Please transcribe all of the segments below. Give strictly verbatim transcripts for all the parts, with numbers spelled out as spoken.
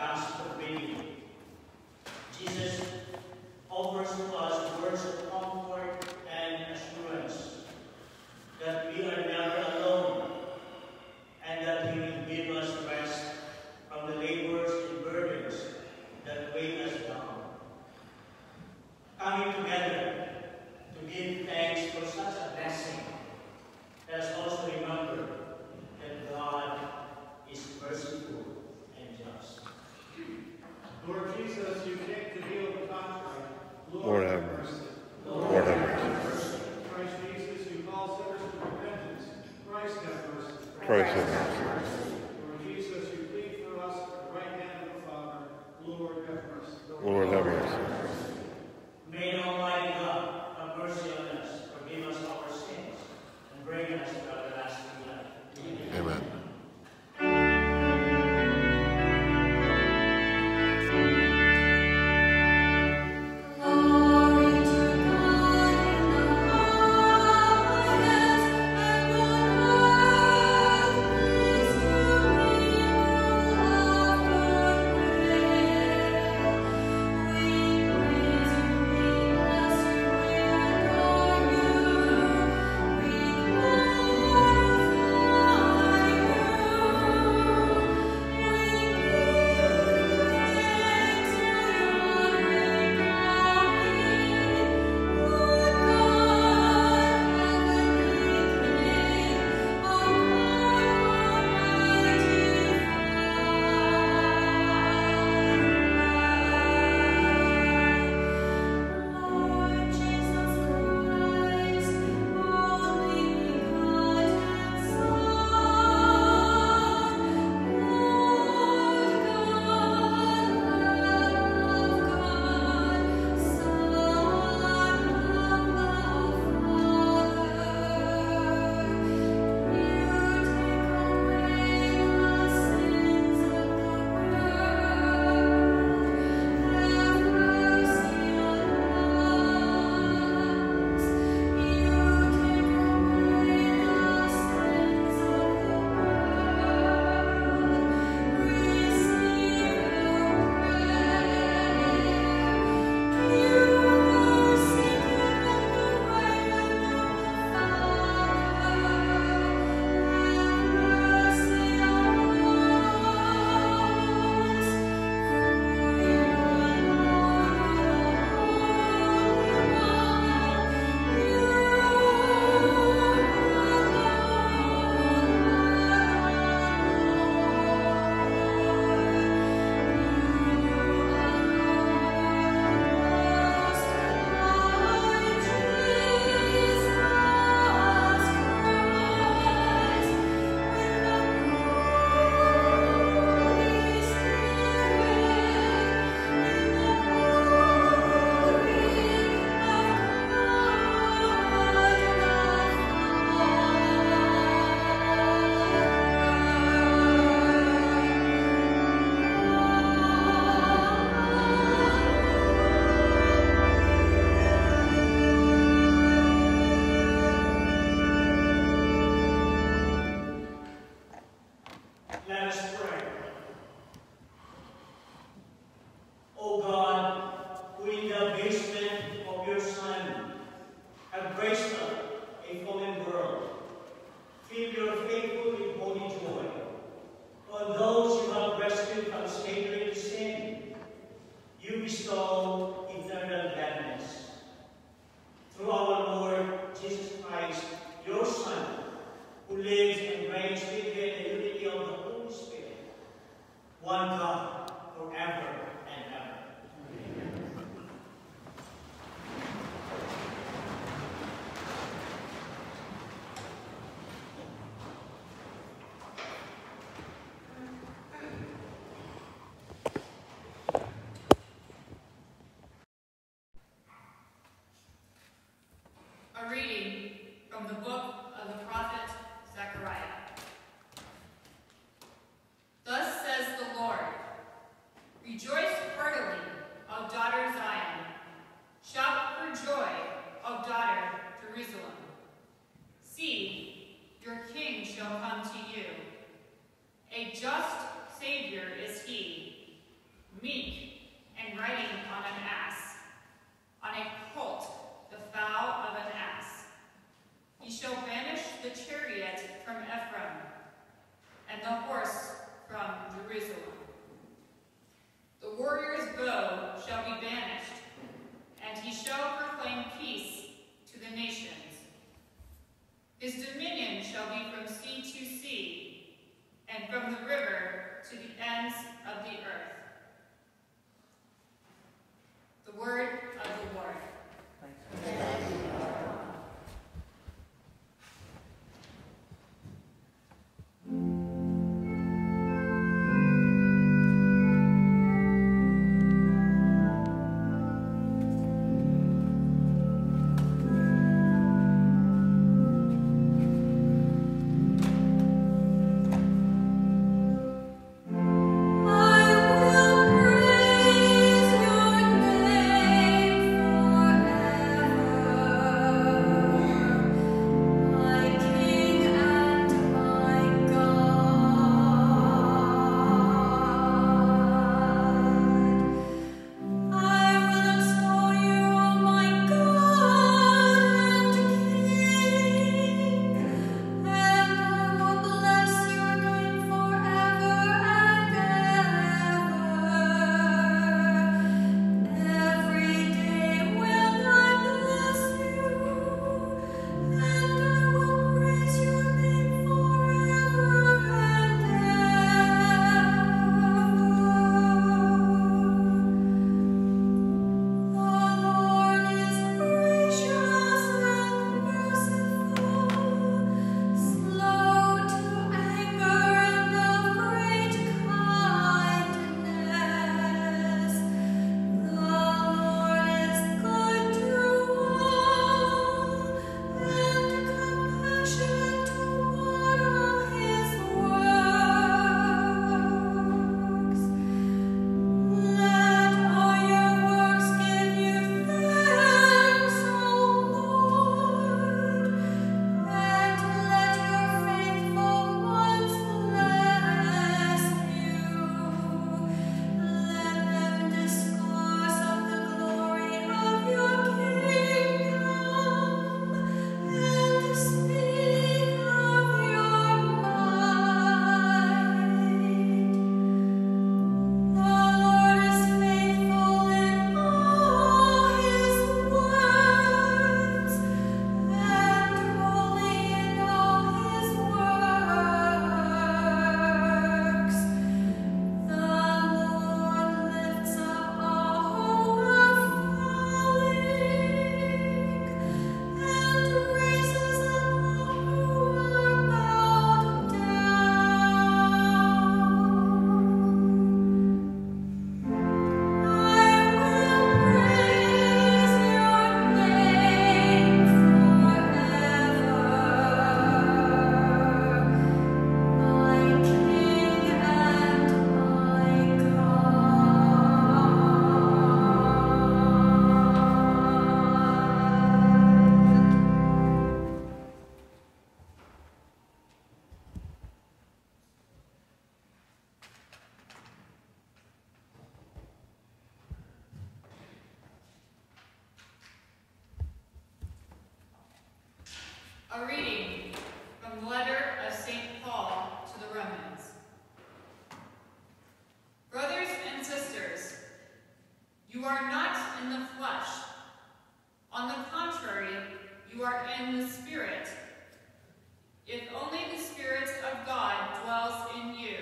gospel reading. Jesus offers to us words of comfort and assurance that we are never alone and that He will give us rest from the labors and burdens that weigh us down. Coming together to give thanks for such a blessing, let us also remember that God is merciful and just. Lord Jesus, you came to heal the contrite. Lord have mercy. Lord have mercy. Christ Jesus, you call sinners to repentance. Christ have mercy. Christ have mercy. Lord Jesus, you plead for us at the right hand of the Father. Lord have mercy. Lord have mercy. May Almighty God have mercy on us, forgive us our sins, and bring us to everlasting life. Amen. A reading from the book of the prophet Zechariah. Thus says the Lord, rejoice heartily, O daughter Zion. Shout for joy, O daughter Jerusalem. See, your king shall come to you. A just Savior is he, and the horse from Jerusalem. The warrior's bow shall be banished, and he shall proclaim peace to the nations. His dominion shall be from sea to sea, and from the river to the ends of the earth. The word of the Lord. Thanks be to God. A reading from the letter of Saint Paul to the Romans. Brothers and sisters, you are not in the flesh. On the contrary, you are in the Spirit, if only the Spirit of God dwells in you.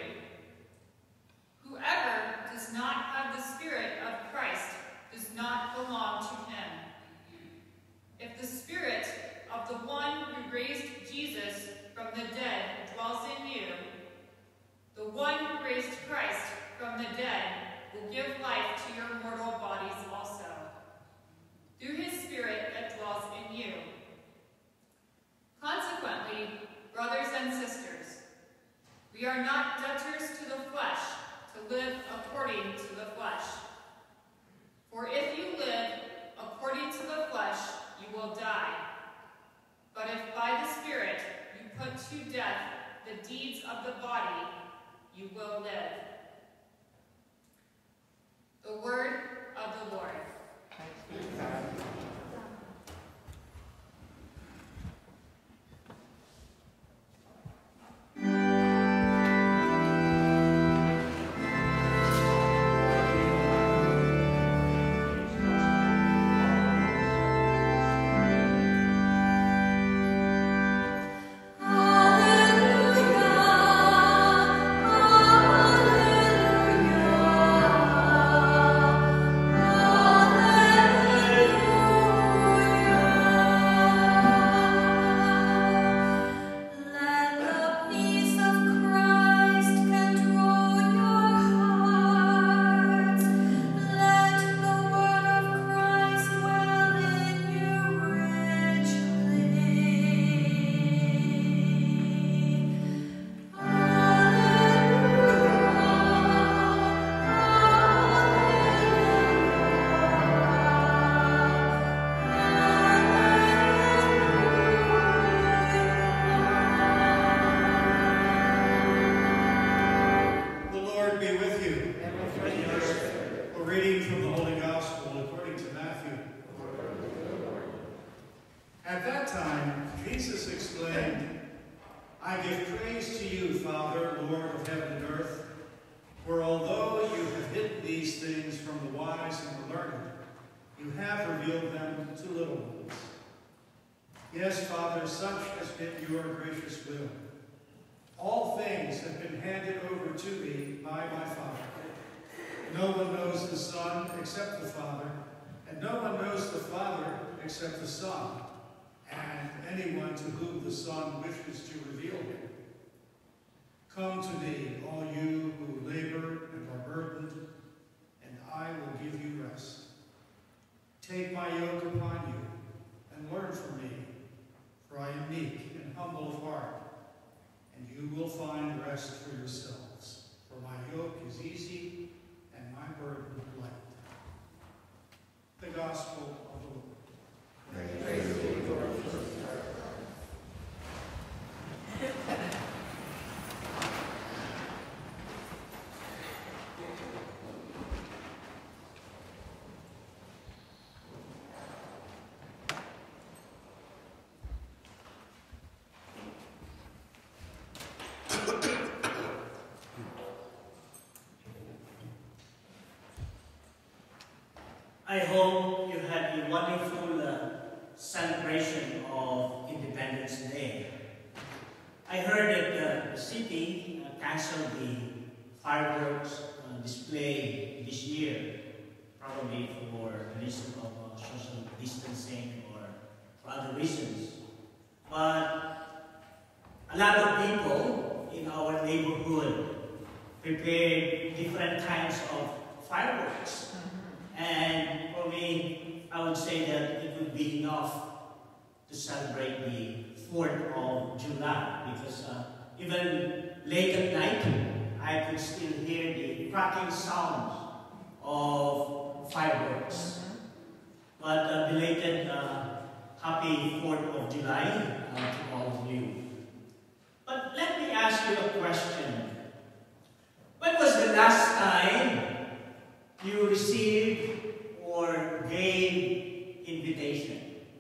Whoever does not have the Spirit of Christ does not belong to him. If the Spirit of the one who raised Jesus from the dead dwells in you, the one who raised Christ from the dead will give life to your mortal bodies also, through his Spirit that dwells in you. Consequently, brothers and sisters, we are not debtors to the flesh to live according to the flesh. For if you live according to the flesh, you will die. But if by the Spirit you put to death the deeds of the body, you will live. The word of the Lord. Thanks be to God. Thank the little ones. Yes, Father, such has been your gracious will. All things have been handed over to me by my Father. No one knows the Son except the Father, and no one knows the Father except the Son, and anyone to whom the Son wishes to reveal him. Come to me, all you who labor and are burdened, and I will give you rest. Take my yoke upon you, and learn from me, for I am meek and humble of heart, and you will find rest for yourselves. For my yoke is easy, and my burden light. The Gospel of the Lord. Praise the Lord. I hope you had a wonderful uh, celebration of Independence Day. I heard that uh, the city uh, canceled the fireworks uh, display this year, probably for the reason of uh, social distancing or for other reasons. But a lot of people in our neighborhood prepared different kinds of fireworks. And for me, I would say that it would be enough to celebrate the fourth of July, because uh, even late at night, I could still hear the cracking sounds of fireworks. But uh, belated uh, happy fourth of July uh, to all of you. But let me ask you a question. When was the last time you received or gave invitation?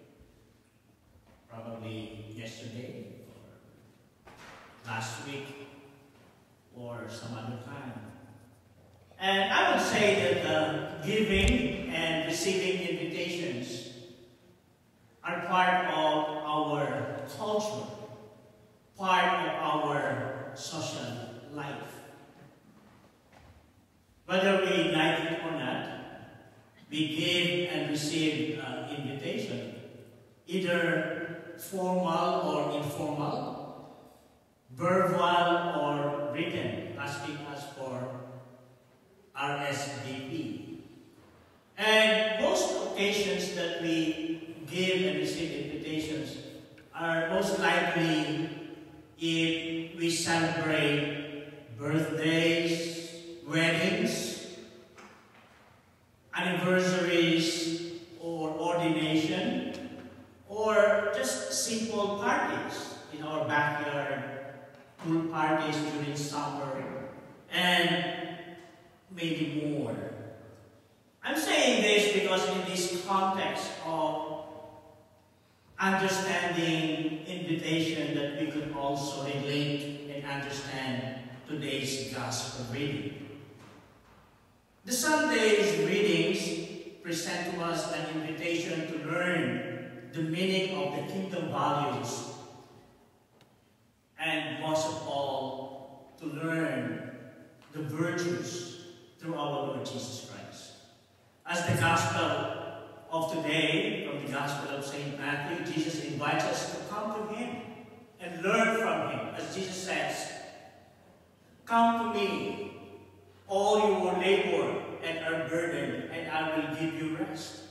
Probably yesterday, or last week, or some other time. And I would say that uh, giving and receiving invitations are part of our culture, part of our social life. Whether we like it or not, we give and receive uh, invitation, either formal or informal, verbal or written, asking us for R S V P. And most occasions that we give and receive invitations are most likely if we celebrate birthdays, weddings, anniversaries, or ordination, or just simple parties in our backyard, pool parties during summer, and maybe more. I'm saying this because in this context of understanding invitation, that we could also relate and understand today's gospel reading. The Sunday's readings present to us an invitation to learn the meaning of the kingdom values, and most of all, to learn the virtues through our Lord Jesus Christ. As the gospel of today, from the Gospel of Saint Matthew, Jesus invites us to come to Him and learn from Him. As Jesus says, "Come to me, all you who labor and are burdened, and I will give you rest.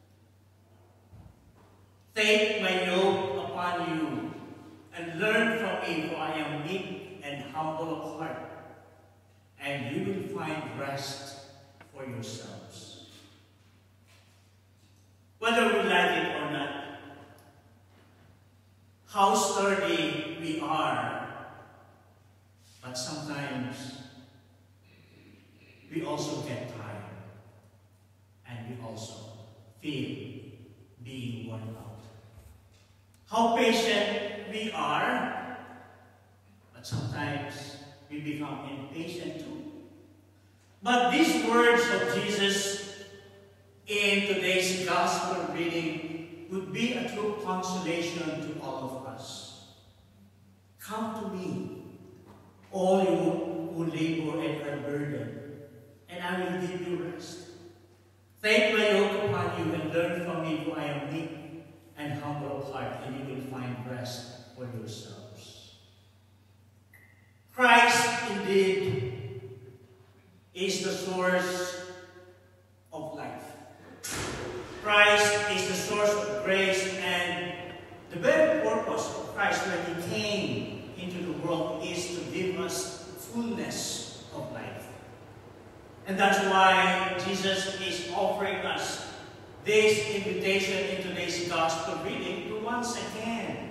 Take my yoke upon you, and learn from me, for I am meek and humble of heart, and you will find rest for yourselves." Whether we like it or not, how sturdy we are, but sometimes we also get tired, and we also feel being worn out. How patient we are, but sometimes we become impatient too. But these words of Jesus in today's gospel reading would be a true consolation to all of us. Come to me, all you who labor and are burdened, and I will give you rest. Take my yoke upon you and learn from me, for I am meek and humble of heart, and you will find rest for yourselves. Christ indeed is the source of life. Christ is the source of grace, and the very purpose of Christ when he came into the world is to give us fullness of life. And that's why Jesus is offering us this invitation in today's gospel reading to once again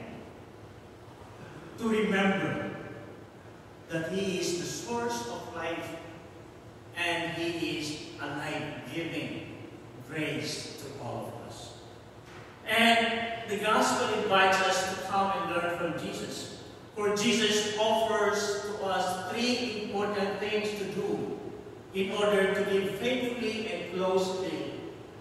to remember that he is the source of life and he is a life-giving grace to all of us. And the gospel invites us to come and learn from Jesus. For Jesus offers to us three important things to do in order to live faithfully and closely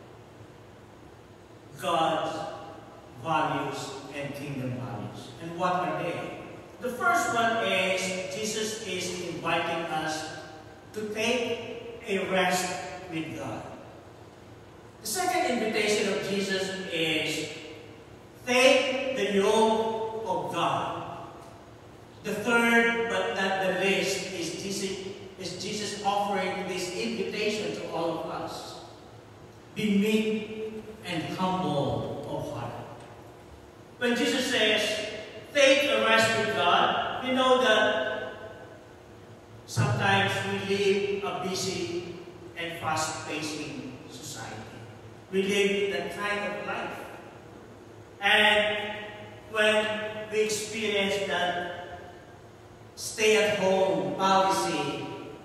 God's values and kingdom values. And what are they? The first one is Jesus is inviting us to take a rest with God. The second invitation of Jesus is take the yoke of God. The third, but not the least, is Jesus, is Jesus offering this invitation to all of us. Be meek and humble of heart. When Jesus says, take a rest with God, we know that sometimes we live a busy and fast-pacing society. We live that kind of life. And when we experience that stay-at-home policy,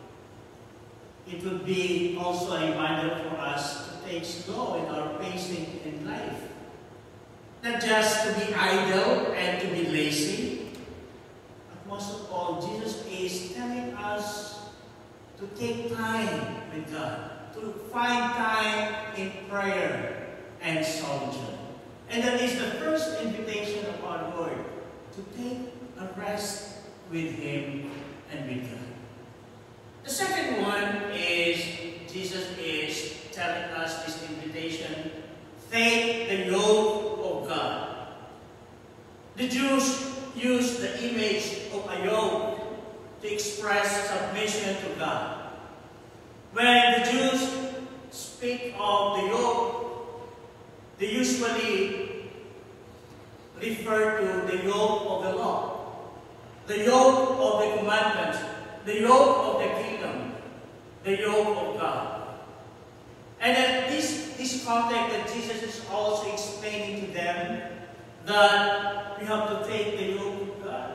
it would be also a reminder for us to take slow in our pacing in life. Not just to be idle and to be lazy, but most of all, Jesus is telling us to take time with God, to find time in prayer and solitude. And that is the first invitation of our Lord, to take a rest with Him and with God. The second one is Jesus is telling us this invitation, take the yoke of God. The Jews used the image of a yoke to express submission to God. When the Jews speak of the yoke, they usually refer to the yoke of the law, the yoke of the commandments, the yoke of the kingdom, the yoke of God. And in this, this context that Jesus is also explaining to them that we have to take the yoke of God.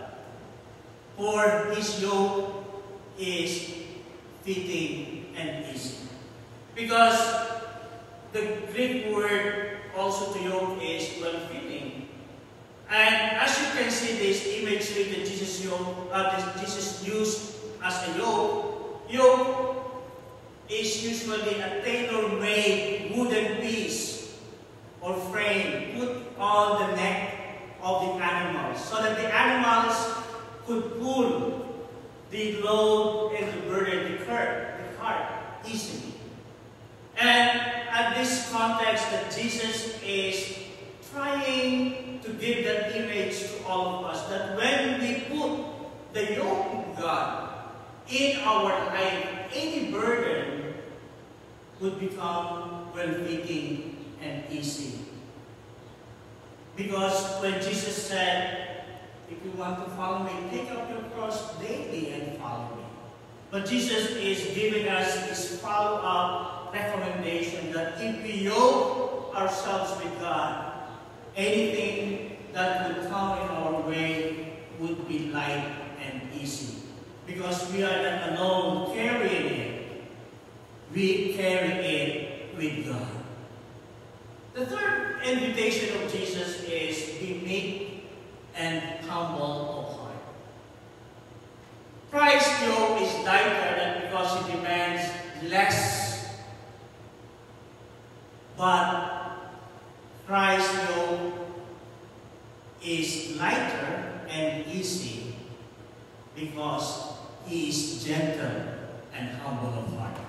For His yoke is fitting and easy. Because the Greek word also to yoke is well-fitting. And as you can see this imagery that Jesus, yoke, uh, that Jesus used as a yoke, yoke is usually a tailor-made wooden piece or frame put on the neck of the animals so that the animals could pull the load and the burden, the cart, the cart easily. And at this context that Jesus is trying to give that image to all of us, that when we put the yoke of God in our life, any burden would become well-fitting and easy. Because when Jesus said, if you want to follow me, take up your cross daily and follow me. But Jesus is giving us this follow-up recommendation that if we yoke ourselves with God, anything that would come in our way would be light and easy. Because we are not alone carrying it. We carry it with God. The third invitation of Jesus is be meek and humble of heart. Christ's yoke is lighter than because He demands less. But Christ's yoke Because he is gentle and humble of heart.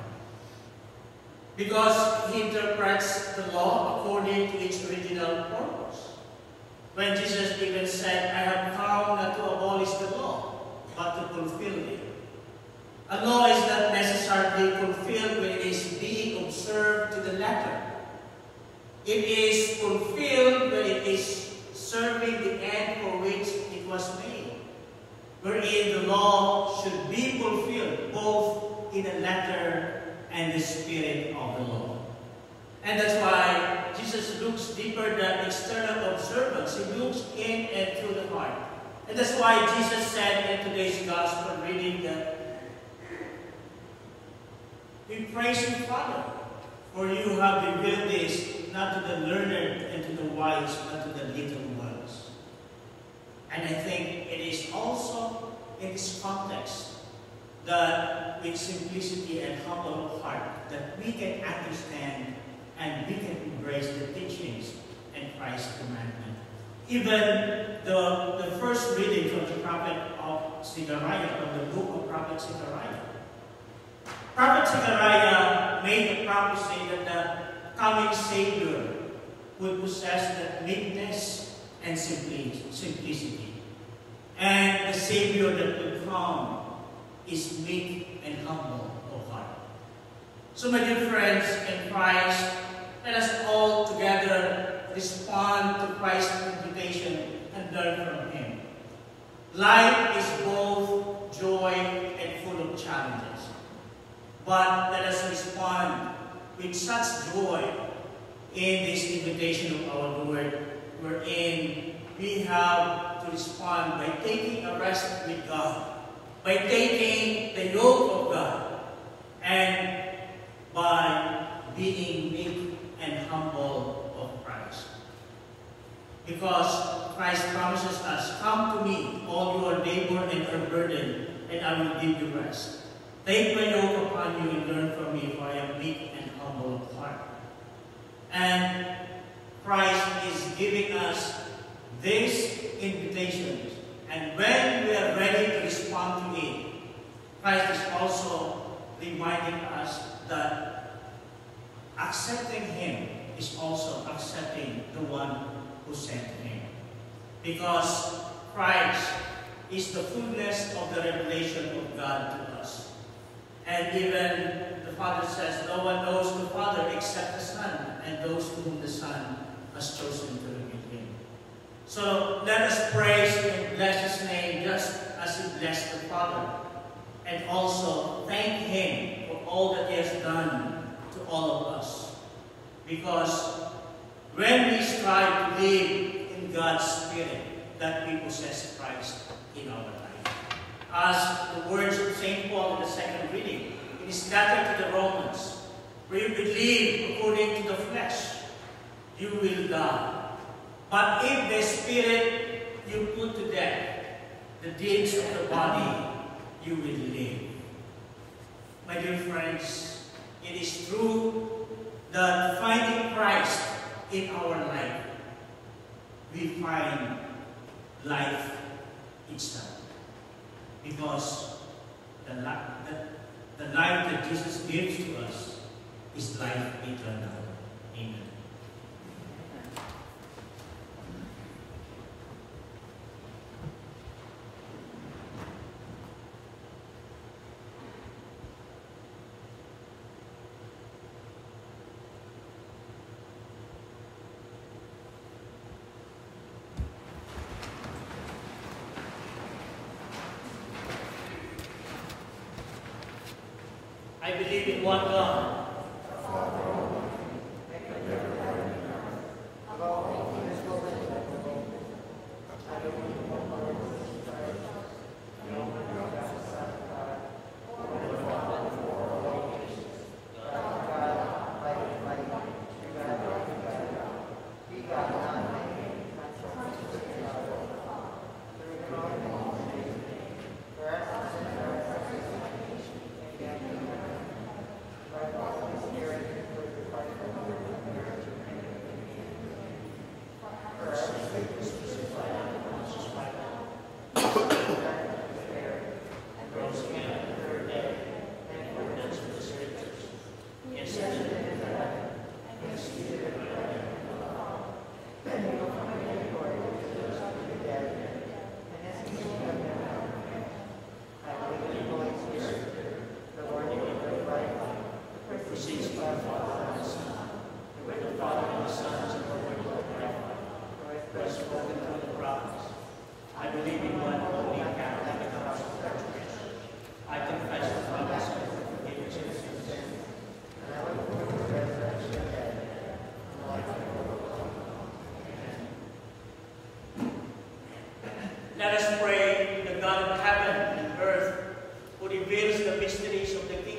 Because he interprets the law according to its original purpose. When Jesus even said, I have come not to abolish the law, but to fulfill it. A law is not necessarily fulfilled when it is being observed to the letter. It is fulfilled when it is serving the end for which it was made, wherein the law should be fulfilled both in the letter and the spirit of the law. And that's why Jesus looks deeper than external observance. He looks in and through the heart. And that's why Jesus said in today's gospel reading that we praise you, Father, for you have revealed this not to the learned and to the wise, but to the little ones. And I think it is also in this context that with simplicity and humble of heart that we can understand and we can embrace the teachings and Christ's commandment. Even the, the first reading from the prophet of Zechariah, from the book of prophet Zechariah. Prophet Zechariah made the prophecy that the coming Savior would possess that meekness and simplicity. And the Savior that will come is meek and humble of heart. So my dear friends in Christ, let us all together respond to Christ's invitation and learn from Him. Life is both joy and full of challenges. But let us respond with such joy in this invitation of our Lord, wherein we have to respond by taking a rest with God, by taking the yoke of God, and by being meek and humble of Christ. Because Christ promises us, come to me, all you are labored and are burdened, and I will give you rest. Take my yoke upon you and learn from me, for I am meek and humble of heart. And Christ is giving us these invitations. And when we are ready to respond to it, Christ is also reminding us that accepting Him is also accepting the one who sent Him. Because Christ is the fullness of the revelation of God to us. And even the Father says, no one knows the Father except the Son, and those to whom the Son has chosen to reveal Him. So let us praise and bless His name just as He blessed the Father. And also thank Him for all that He has done to all of us. Because when we strive to live in God's Spirit, that we possess Christ in our life. As the words of Saint Paul in the second reading, in his letter to the Romans, where you believe according to the flesh, you will die. But if the Spirit you put to death, the deeds of the body, you will live. My dear friends, it is true that finding Christ in our life, we find life itself. Because the, li the, the life that Jesus gives to us is life eternal. Amen. I believe in one God.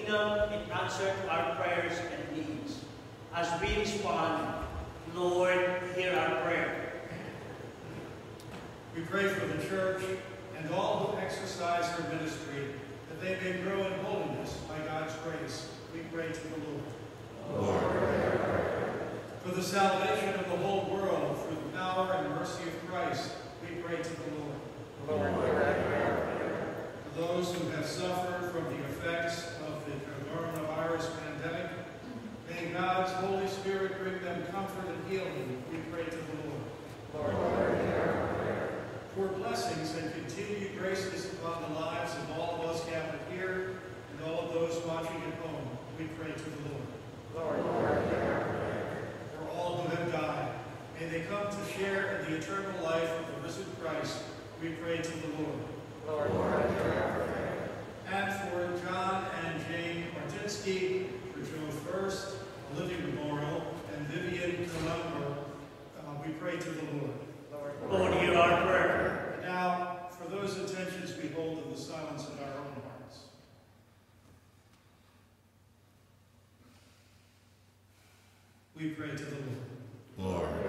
kingdom in answer to our prayers and needs. As we respond, Lord, hear our prayer. We pray for the church and all who exercise her ministry, that they may grow in holiness by God's grace. We pray to the Lord. Lord, for the salvation of the whole world through the power and mercy of Christ, we pray to the Lord. Lord, For those who have suffered from the effects of the coronavirus pandemic, may God's Holy Spirit bring them comfort and healing. We pray to the Lord. Lord, For blessings and continued graces upon the lives of all of us gathered here and all of those watching at home, we pray to the Lord. Lord, For all who have died, may they come to share in the eternal life of the risen Christ, we pray to the Lord. Lord, And for John and Jane Martinsky, for Joe First, Olivia Memorial, and Vivian Columbo, uh, we pray to the Lord. Lord, hear our prayer. And now, for those intentions, we hold in the silence of our own hearts. We pray to the Lord. Lord,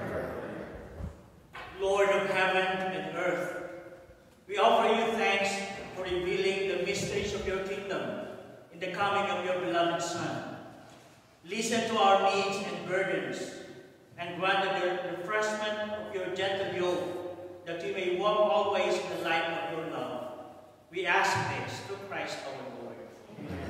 Lord of heaven and earth, we offer you thanks for revealing the mysteries of your kingdom in the coming of your beloved Son. Listen to our needs and burdens, and grant the refreshment of your gentle yoke, that we may walk always in the light of your love. We ask this through Christ our Lord. Amen.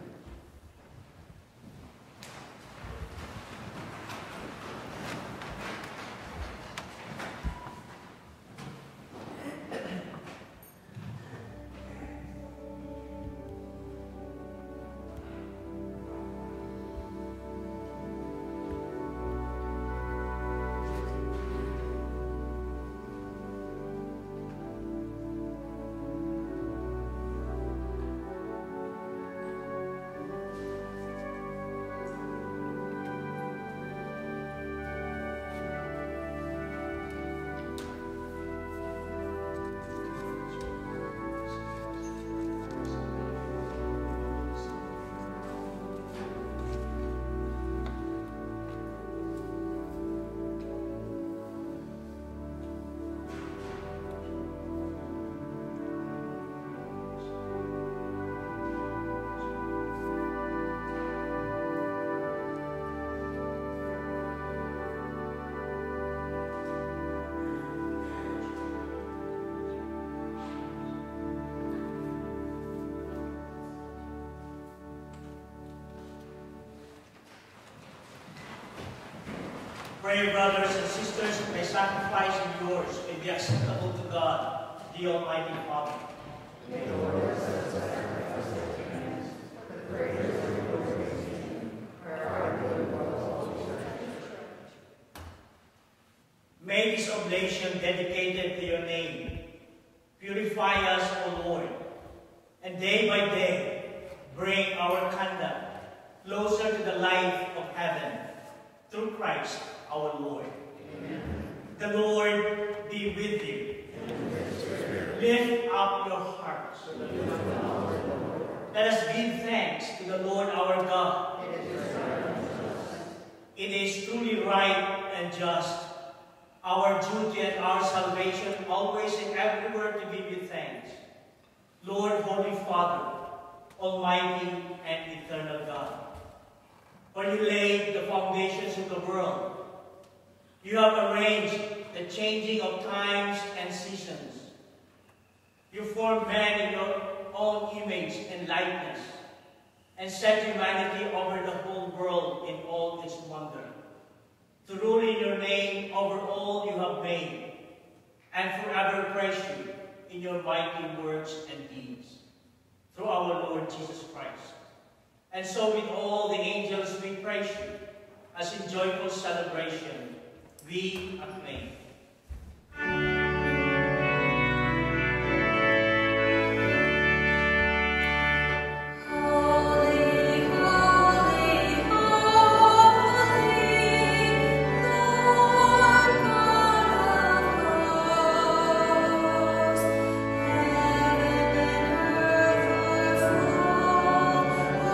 Pray, brothers and sisters, that my sacrifice and yours may be acceptable to God, the Almighty Father. May this oblation dedicated to your name purify us, O Lord, and day by day bring our conduct closer to the life of heaven, through Christ our Lord. Amen. The Lord be with you. Lift up your hearts. Let us give thanks to the Lord our God. It is truly right and just, our duty and our salvation, always and everywhere to give you thanks. Lord, Holy Father, Almighty and eternal God, for you laid the foundations of the world. You have arranged the changing of times and seasons. You formed man in your own image and likeness, and set humanity over the whole world in all its wonder, to rule in your name over all you have made, and forever praise you in your mighty words and deeds, through our Lord Jesus Christ. And so with all the angels we praise you, as in joyful celebration we acclaim. Heaven and earth are full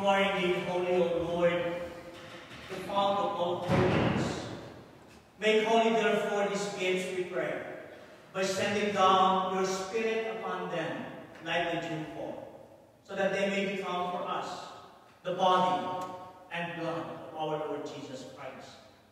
are indeed holy, O Lord, the fount of all holiness. Make holy, therefore, these gifts, we pray, by sending down your Spirit upon them like the dewfall, so that they may become for us the body and blood of our Lord Jesus Christ.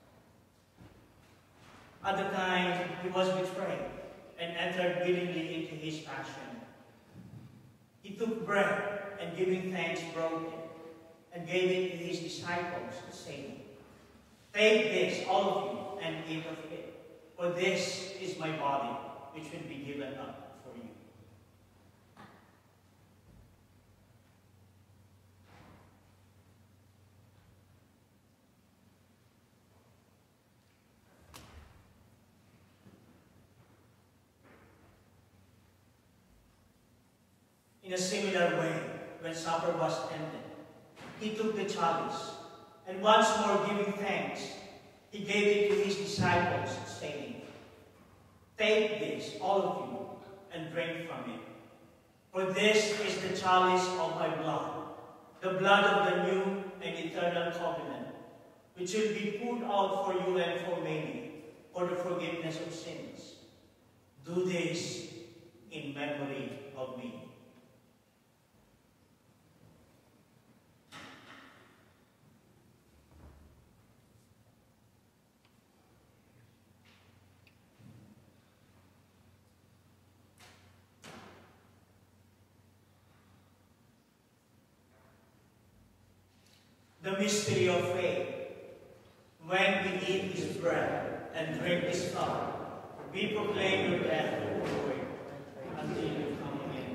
At the time he was betrayed and entered willingly into his passion, he took bread and giving thanks broke it and gave it to his disciples, saying, "Take this, all of you, and eat of it, for this is my body, which will be given up for you." In a similar way, when supper was ended, he took the chalice, and once more giving thanks, he gave it to his disciples, saying, "Take this, all of you, and drink from it. For this is the chalice of my blood, the blood of the new and eternal covenant, which will be poured out for you and for many, for the forgiveness of sins. Do this in memory of me." The mystery of faith. When we eat his bread and drink his cup, we proclaim your death, O Lord, until you come again.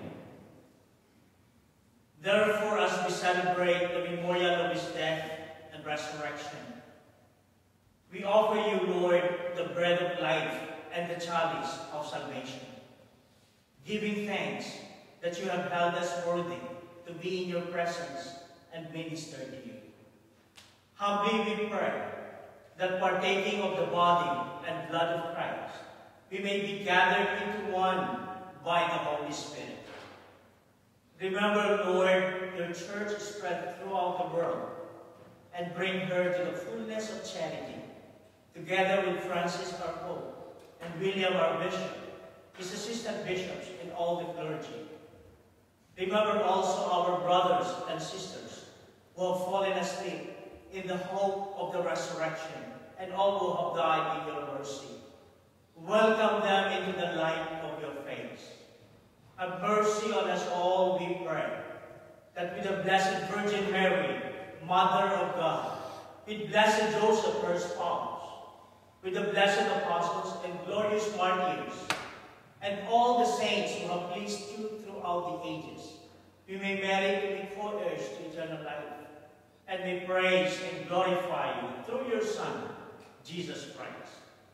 Therefore, as we celebrate the memorial of his death and resurrection, we offer you, Lord, the bread of life and the chalice of salvation, giving thanks that you have held us worthy to be in your presence and minister to you. Humbly we pray that partaking of the body and blood of Christ, we may be gathered into one by the Holy Spirit. Remember, Lord, your church spread throughout the world, and bring her to the fullness of charity, together with Francis our Pope, and William our Bishop, his assistant bishops, and all the clergy. Remember also our brothers and sisters who have fallen asleep in the hope of the resurrection, and all who have died in your mercy. Welcome them into the light of your face. Have mercy on us all, we pray, that with the Blessed Virgin Mary, Mother of God, with Blessed Joseph, her spouse, with the blessed apostles and glorious martyrs, and all the saints who have pleased you throughout the ages, we may merit to be co-heirs to eternal life, and may praise and glorify you through your Son, Jesus Christ.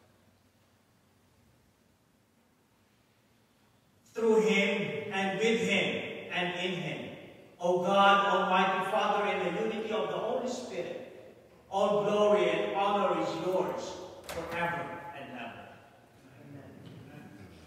Through him, and with him, and in him, O God, Almighty Father, in the unity of the Holy Spirit, all glory and honor is yours forever and ever. Amen.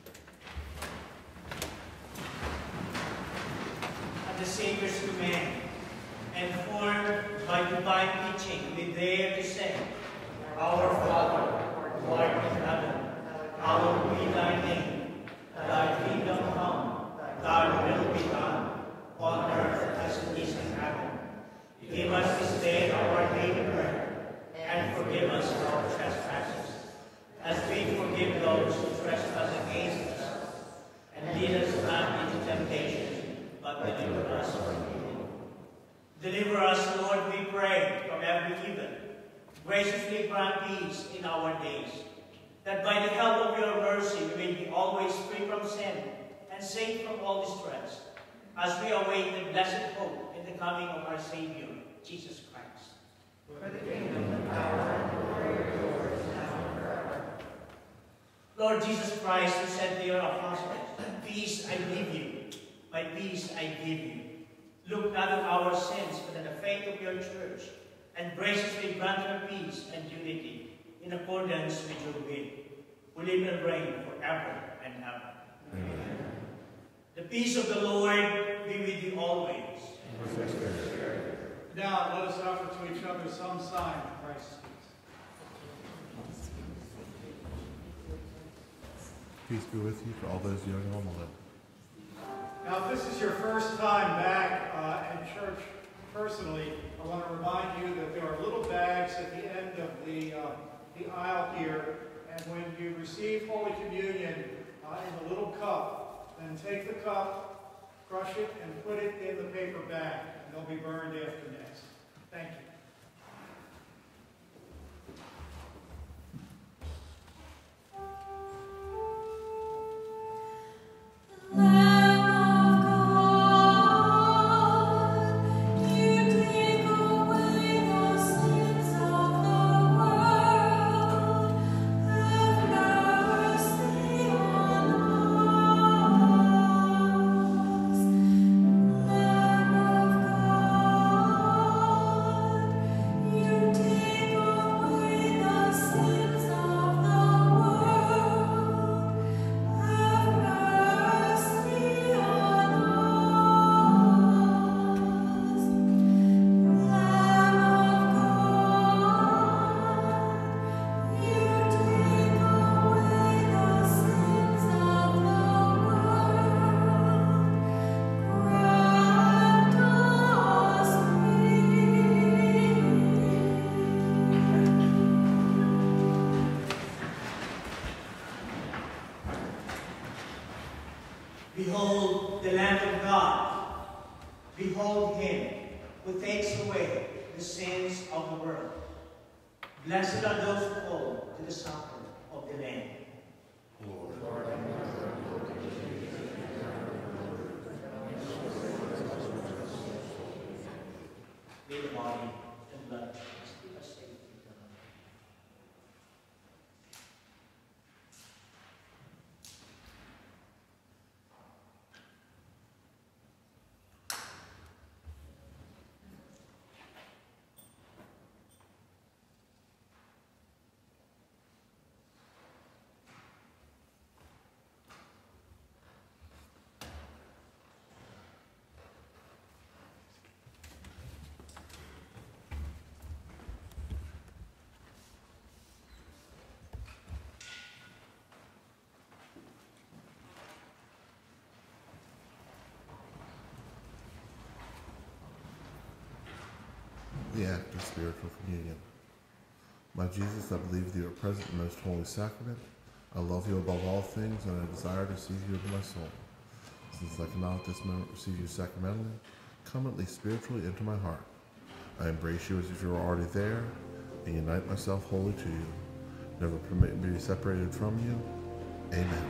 At the Savior's command, and formed by divine teaching, we dare to say, Our Father, who art in heaven, hallowed be thy name. Thy kingdom come, thy will be done, on earth as it is in heaven. Give us this day our daily bread, and forgive us our trespasses, as we forgive those who trespass against us. And lead us not into temptation, but deliver us from evil. Deliver us, Lord, we pray, from every evil. Graciously grant peace in our days, that by the help of your mercy we may be always free from sin and safe from all distress, as we await the blessed hope in the coming of our Savior, Jesus Christ. For the kingdom, the power, and the glory are yours, now and forever. Lord Jesus Christ, who said to your apostles, "Peace I leave you, my peace I give you," look not on our sins, but on the faith of your church, and graciously grant her peace and unity, in accordance with your will, who live and reign forever and ever. Amen. The peace of the Lord be with you always. Now let us offer to each other some sign of Christ's peace. Peace be with you for all those young on the left. Now, if this is your first time back uh, in church personally, I want to remind you that there are little bags at the end of the, uh, the aisle here, and when you receive Holy Communion uh, in the little cup, then take the cup, crush it, and put it in the paper bag, and they'll be burned after Mass. Thank you. Behold the Lamb of God. Behold him who takes away the sins of the world. Blessed are those who go to the supper of the Lamb. Lord. May the body and blood of Christ give us safety to heaven. The act of spiritual communion. My Jesus, I believe that you are present in the most holy sacrament. I love you above all things, and I desire to receive you into my soul. Since I cannot at this moment receive you sacramentally, come at least spiritually into my heart. I embrace you as if you were already there, and unite myself wholly to you. Never permit me to be separated from you. Amen.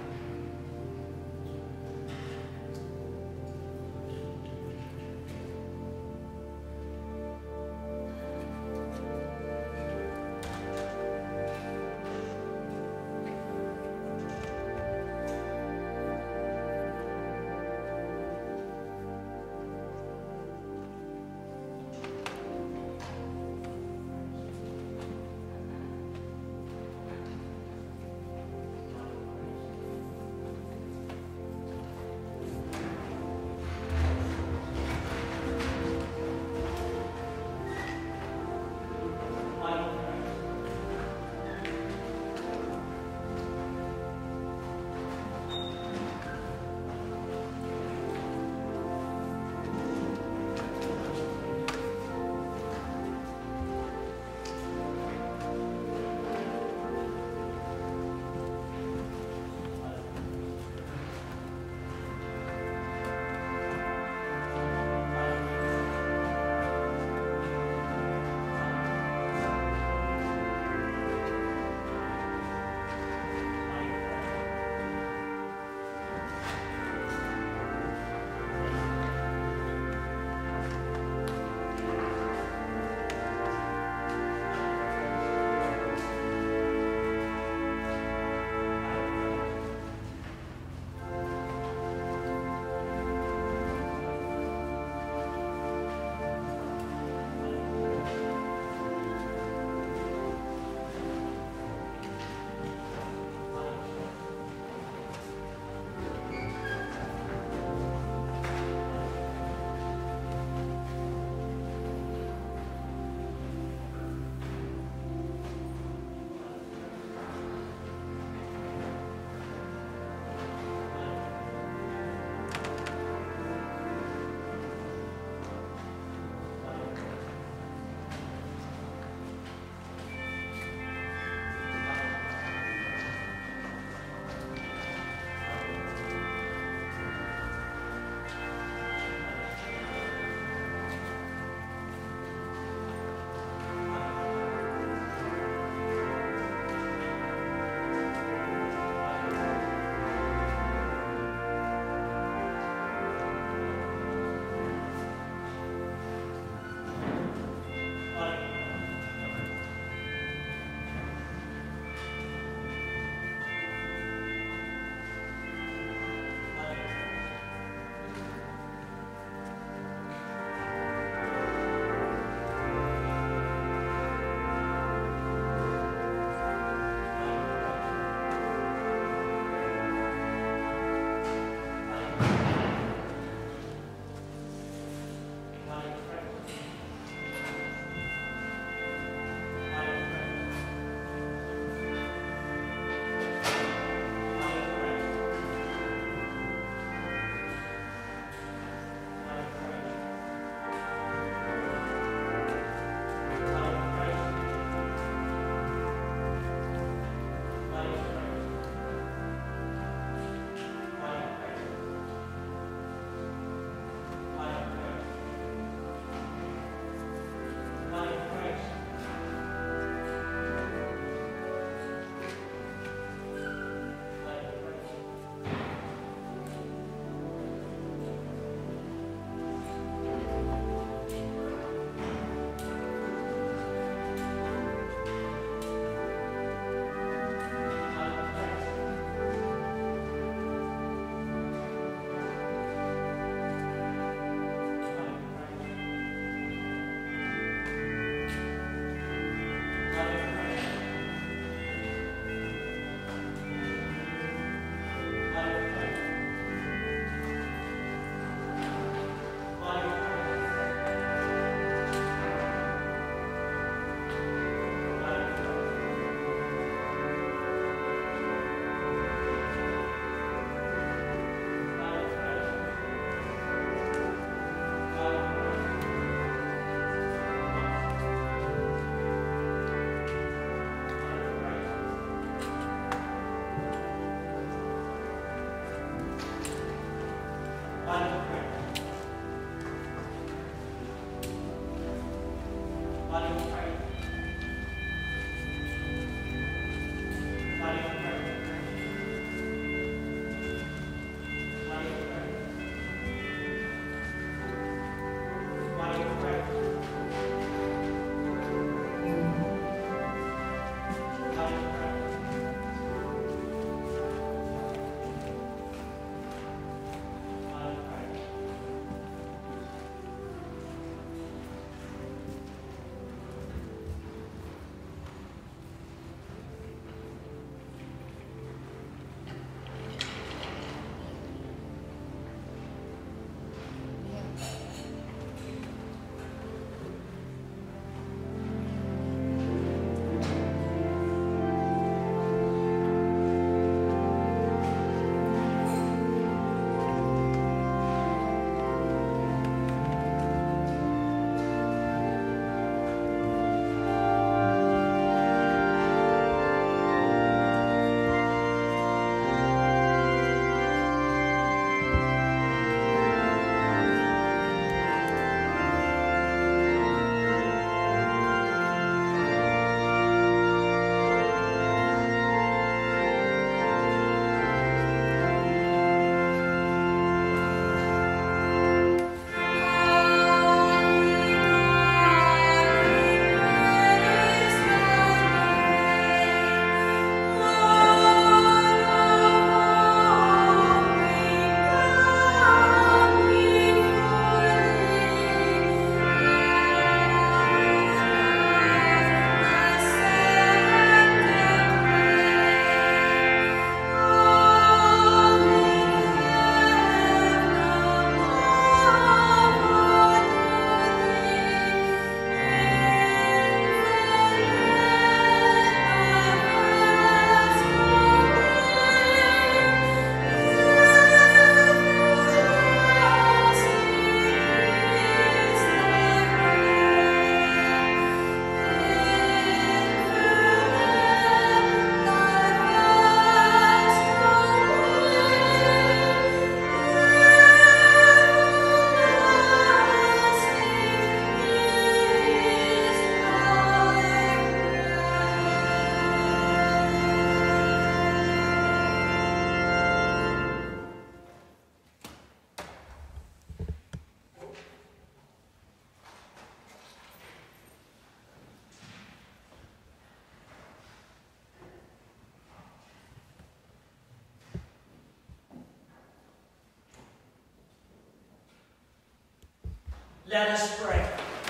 Let us pray.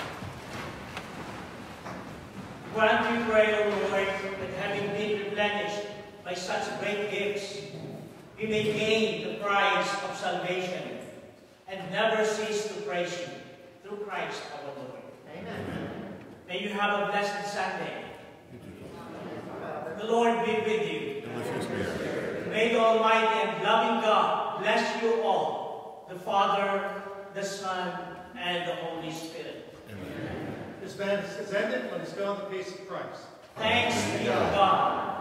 Grant, we pray, O Lord, that having been replenished by such great gifts, we may gain the prize of salvation and never cease to praise you through Christ our Lord. Amen. May you have a blessed Sunday. The Lord be with you. And with your spirit. May the Almighty and loving God bless you all, the Father, the Son, and the Holy Spirit. Amen. This event is ended. Let us go in the peace of Christ. Thanks be to God.